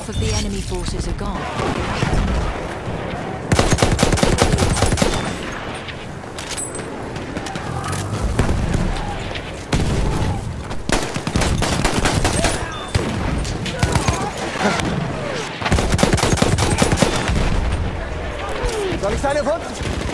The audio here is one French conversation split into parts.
Half of the enemy forces are gone. Soll ich seine Wunden?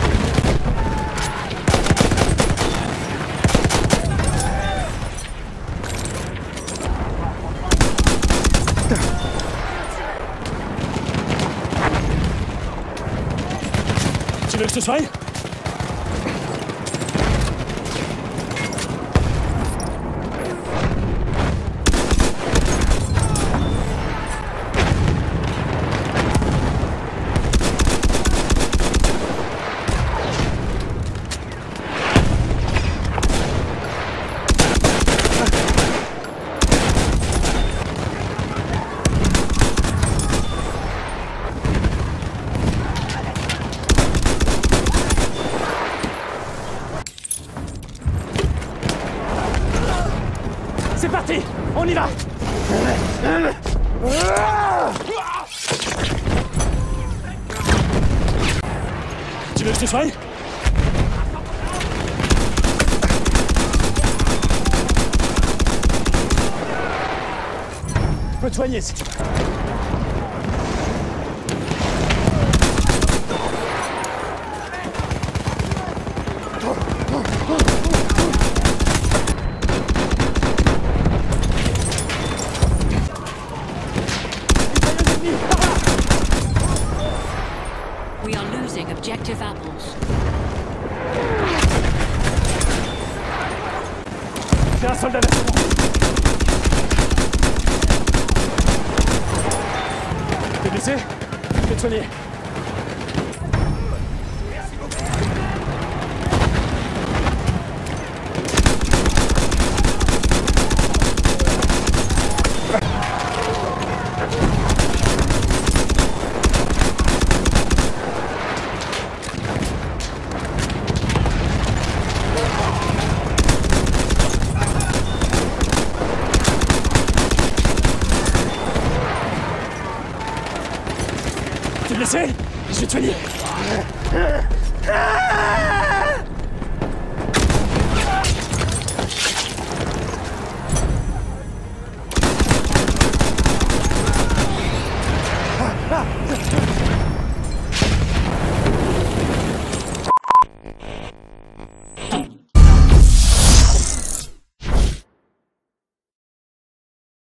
Tu veux que je te soigne? C'est parti! On y va! Tu veux que je te soigne? Je peux te soigner si tu veux. We are losing objective apples. C'est un soldat d'assaut. T'es blessé? Je vais te soigner. T'es blessé? Je vais te soigner.